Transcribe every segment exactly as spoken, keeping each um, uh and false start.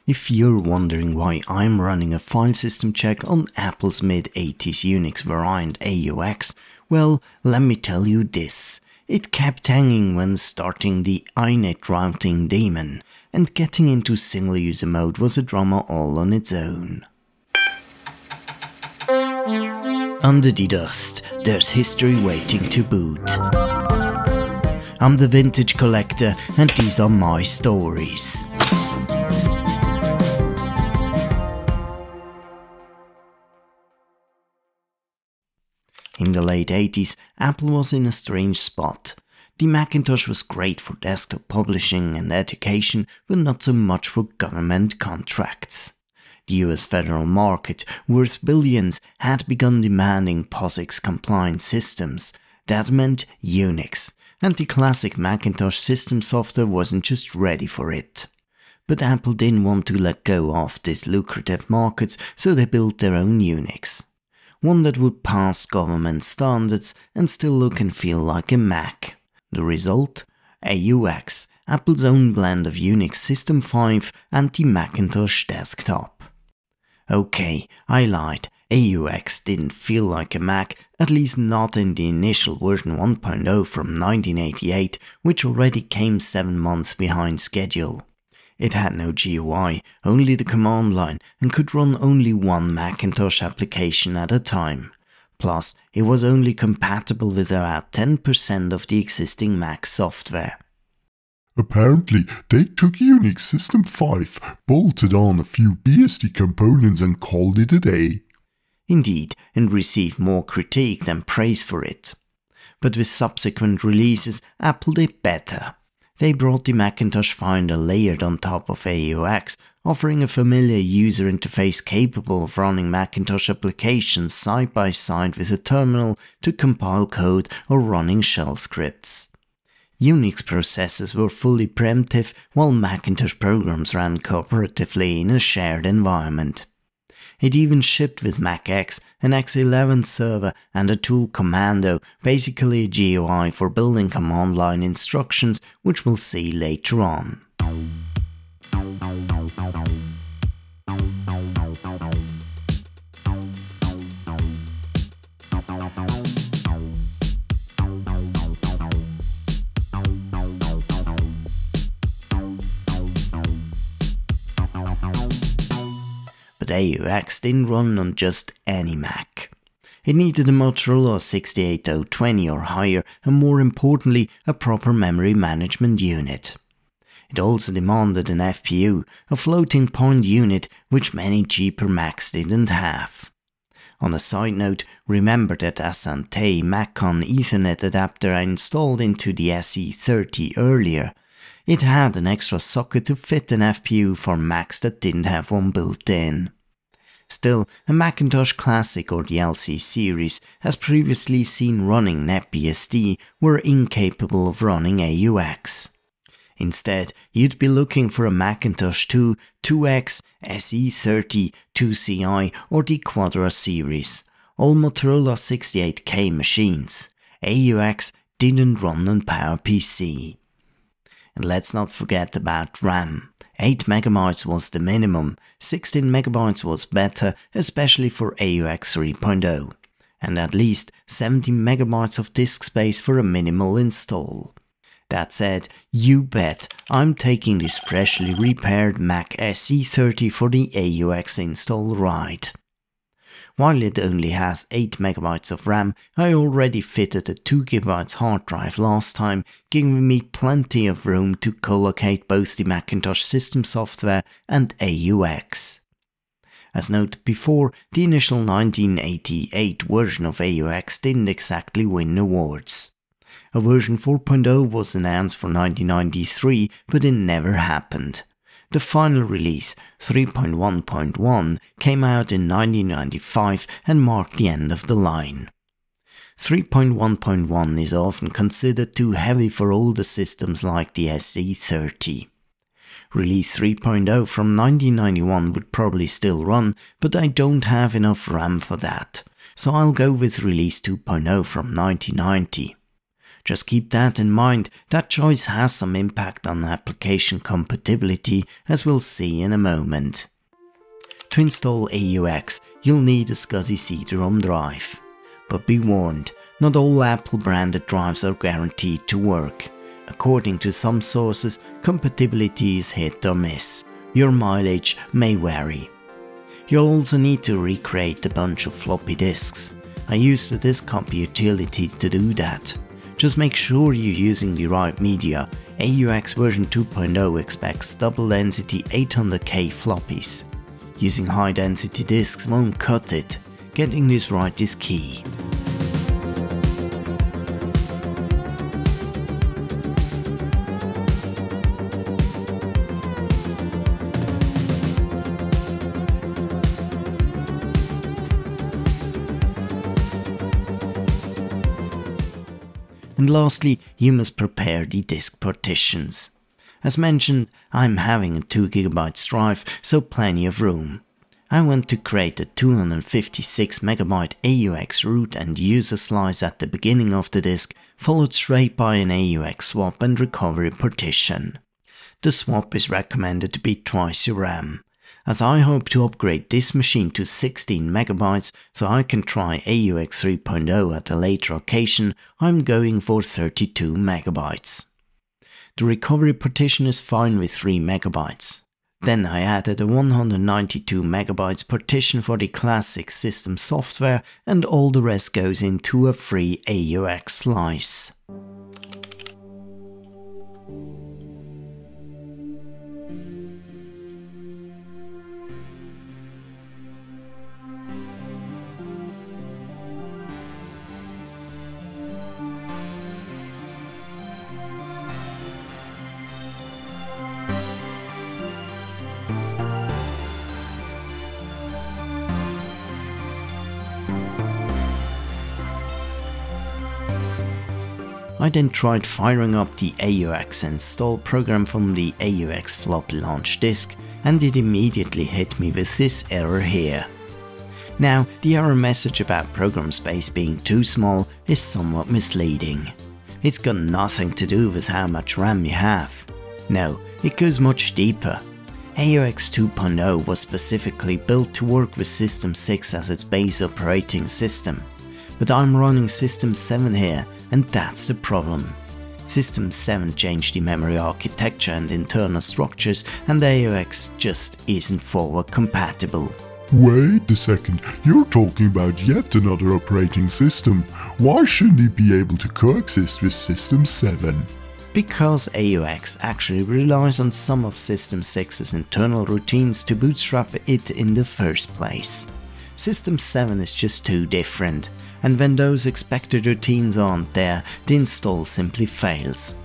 If you're wondering why I'm running a file system check on Apple's mid eighties Unix variant A U X, well, let me tell you this. It kept hanging when starting the inet routing daemon, and getting into single user mode was a drama all on its own. Under the dust, there's history waiting to boot. I'm the Vintage Collector, and these are my stories. In the late eighties, Apple was in a strange spot. The Macintosh was great for desktop publishing and education, but not so much for government contracts. The U S federal market, worth billions, had begun demanding POSIX-compliant systems. That meant Unix, and the classic Macintosh system software wasn't just ready for it. But Apple didn't want to let go of these lucrative markets, so they built their own Unix. One that would pass government standards and still look and feel like a Mac. The result? A U X, Apple's own blend of Unix System five and the Macintosh desktop. Okay, I lied, A U X didn't feel like a Mac, at least not in the initial version one point oh from nineteen eighty-eight, which already came seven months behind schedule. It had no G U I, only the command line, and could run only one Macintosh application at a time. Plus, it was only compatible with about ten percent of the existing Mac software. Apparently, they took Unix System five, bolted on a few B S D components and called it a day. Indeed, and received more critique than praise for it. But with subsequent releases, Apple did better. They brought the Macintosh Finder layered on top of A U X, offering a familiar user interface capable of running Macintosh applications side by side with a terminal to compile code or running shell scripts. Unix processes were fully preemptive, while Macintosh programs ran cooperatively in a shared environment. It even shipped with Mac X, an X eleven server and a tool Commando, basically a G U I for building command line instructions, which we'll see later on. But A U X didn't run on just any Mac. It needed a Motorola sixty-eight oh twenty or higher, and more importantly, a proper memory management unit. It also demanded an F P U, a floating point unit, which many cheaper Macs didn't have. On a side note, remember that Asante Maccon Ethernet adapter I installed into the S E thirty earlier. It had an extra socket to fit an F P U for Macs that didn't have one built in. Still, a Macintosh Classic or the L C series, as previously seen running NetBSD, were incapable of running A U X. Instead, you'd be looking for a Macintosh two, two X, S E thirty, two C I or the Quadra series, all Motorola sixty-eight K machines. A U X didn't run on PowerPC. And let's not forget about RAM. eight megabytes was the minimum, sixteen megabytes was better, especially for A U X three point oh, and at least seventeen megabytes of disk space for a minimal install. That said, you bet I'm taking this freshly repaired Mac S E thirty for the A U X install ride. While it only has eight megabytes of RAM, I already fitted a two gigabyte hard drive last time, giving me plenty of room to collocate both the Macintosh system software and A U X. As noted before, the initial nineteen eighty-eight version of A U X didn't exactly win awards. A version four point oh was announced for nineteen ninety-three, but it never happened. The final release, three point one point one, came out in nineteen ninety-five and marked the end of the line. three point one point one is often considered too heavy for older systems like the S E thirty. Release three point oh from nineteen ninety-one would probably still run, but I don't have enough RAM for that, so I'll go with release two point oh from nineteen ninety. Just keep that in mind, that choice has some impact on application compatibility, as we'll see in a moment. To install A U X, you'll need a SCSI C D ROM drive. But be warned, not all Apple branded drives are guaranteed to work. According to some sources, compatibility is hit or miss. Your mileage may vary. You'll also need to recreate a bunch of floppy disks. I use the disk copy utility to do that. Just make sure you're using the right media. A U X version two point oh expects double density eight hundred K floppies. Using high density disks won't cut it. Getting this right is key. And lastly, you must prepare the disk partitions. As mentioned, I'm having a two gigabyte drive, so plenty of room. I want to create a two hundred fifty-six megabyte A U X root and user slice at the beginning of the disk, followed straight by an A U X swap and recovery partition. The swap is recommended to be twice your RAM. As I hope to upgrade this machine to sixteen megabytes so I can try A U X three point oh at a later occasion, I'm going for thirty-two megabytes. The recovery partition is fine with three megabytes. Then I added a one hundred ninety-two megabytes partition for the classic system software, and all the rest goes into a free A U X slice. I then tried firing up the A U X install program from the A U X floppy launch disk, and it immediately hit me with this error here. Now, the error message about program space being too small is somewhat misleading. It's got nothing to do with how much RAM you have. No, it goes much deeper. A U X two point oh was specifically built to work with System six as its base operating system. But I'm running System seven here, and that's the problem. System seven changed the memory architecture and internal structures, and A U X just isn't forward compatible. Wait a second, you're talking about yet another operating system. Why shouldn't it be able to coexist with System seven? Because A U X actually relies on some of System six's internal routines to bootstrap it in the first place. System seven is just too different, and when those expected routines aren't there, the install simply fails.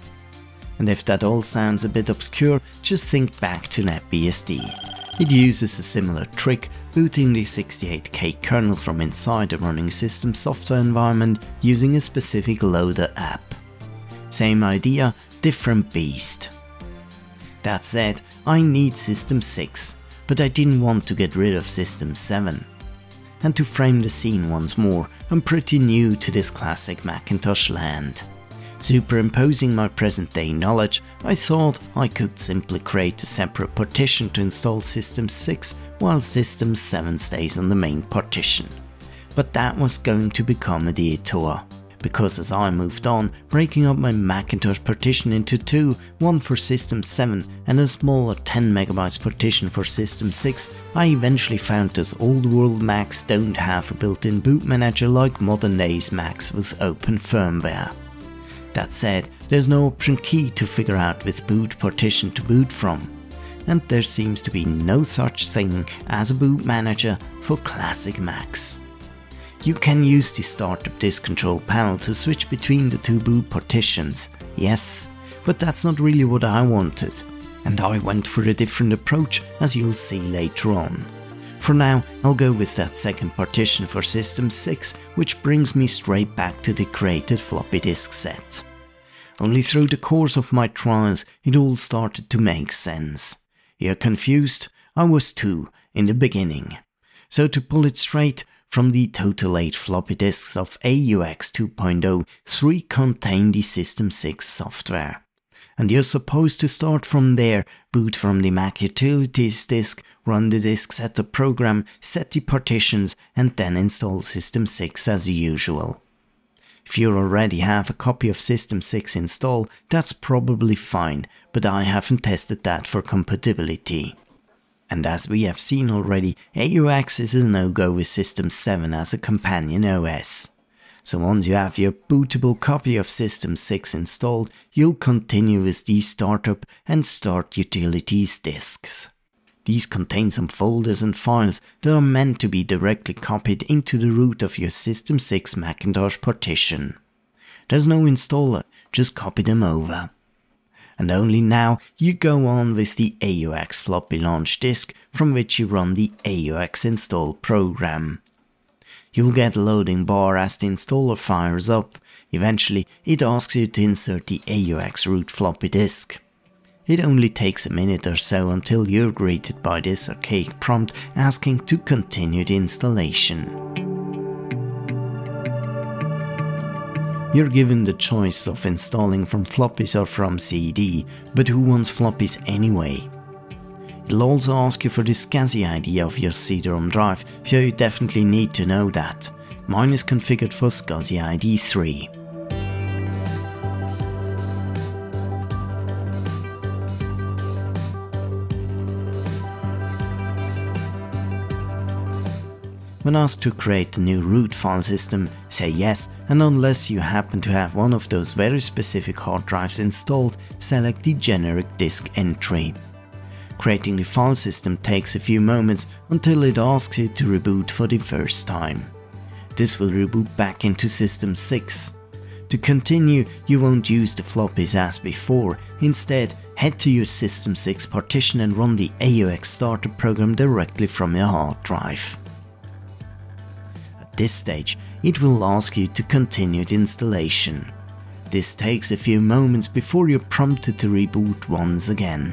And if that all sounds a bit obscure, just think back to NetBSD. It uses a similar trick, booting the sixty-eight K kernel from inside a running system software environment using a specific loader app. Same idea, different beast. That said, I need System six, but I didn't want to get rid of System seven. And to frame the scene once more, I'm pretty new to this classic Macintosh land. Superimposing my present day knowledge, I thought I could simply create a separate partition to install System six while System seven stays on the main partition. But that was going to become a detour, because as I moved on, breaking up my Macintosh partition into two, one for System seven and a smaller ten megabytes partition for System six, I eventually found those old world Macs don't have a built-in boot manager like modern days Macs with open firmware. That said, there's no option key to figure out which boot partition to boot from, and there seems to be no such thing as a boot manager for classic Macs. You can use the startup disk control panel to switch between the two boot partitions, yes, but that's not really what I wanted, and I went for a different approach, as you'll see later on. For now, I'll go with that second partition for System six, which brings me straight back to the created floppy disk set. Only through the course of my trials, it all started to make sense. You're confused? I was too, in the beginning. So to pull it straight, From the total eight floppy disks of A U X two point oh, three contain the System six software. And you're supposed to start from there, boot from the Mac Utilities disk, run the disk setup program, set the partitions, and then install System six as usual. If you already have a copy of System six installed, that's probably fine, but I haven't tested that for compatibility. And as we have seen already, A U X is a no-go with System seven as a companion O S. So once you have your bootable copy of System six installed, you'll continue with the startup and start utilities disks. These contain some folders and files that are meant to be directly copied into the root of your System six Macintosh partition. There's no installer, just copy them over. And only now you go on with the A U X floppy launch disk from which you run the A U X install program. You'll get a loading bar as the installer fires up. Eventually it asks you to insert the A U X root floppy disk. It only takes a minute or so until you're greeted by this archaic prompt asking to continue the installation. You're given the choice of installing from floppies or from C D, but who wants floppies anyway? It'll also ask you for the SCSI I D of your C D ROM drive, so you definitely need to know that. Mine is configured for SCSI I D three. When asked to create a new root file system, say yes, and unless you happen to have one of those very specific hard drives installed, select the generic disk entry. Creating the file system takes a few moments until it asks you to reboot for the first time. This will reboot back into System six. To continue, you won't use the floppies as before. Instead, head to your System six partition and run the A U X startup program directly from your hard drive. At this stage, it will ask you to continue the installation. This takes a few moments before you're prompted to reboot once again.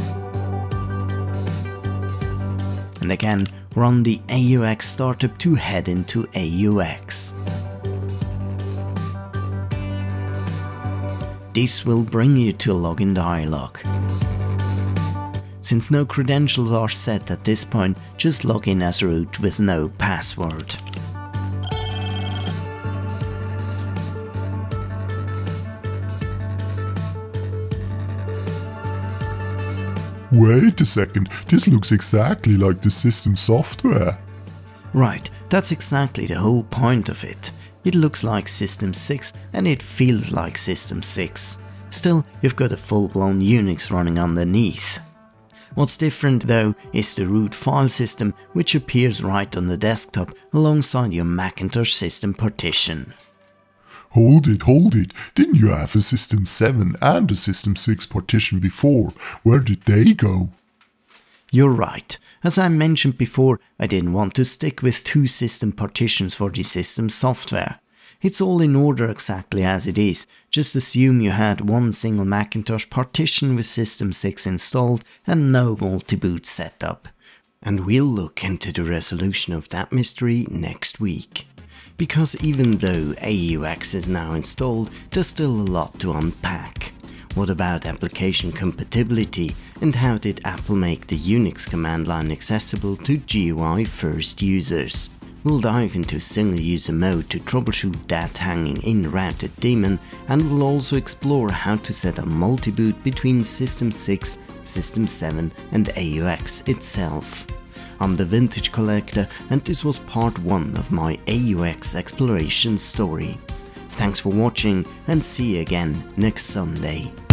And again, run the A U X startup to head into A U X. This will bring you to a login dialog. Since no credentials are set at this point, just log in as root with no password. Wait a second, this looks exactly like the system software. Right, that's exactly the whole point of it. It looks like System six and it feels like System six. Still, you've got a full-blown Unix running underneath. What's different though is the root file system, which appears right on the desktop alongside your Macintosh system partition. Hold it, hold it, didn't you have a System seven and a System six partition before? Where did they go? You're right. As I mentioned before, I didn't want to stick with two system partitions for the system software. It's all in order exactly as it is. Just assume you had one single Macintosh partition with System six installed and no multi-boot setup. And we'll look into the resolution of that mystery next week. Because even though A U X is now installed, there's still a lot to unpack. What about application compatibility, and how did Apple make the Unix command line accessible to G U I-first users? We'll dive into single user mode to troubleshoot that hanging in routed daemon, and we'll also explore how to set up multi-boot between System six, System seven and A U X itself. I'm the Vintage Collector, and this was part one of my A U X exploration story. Thanks for watching, and see you again next Sunday.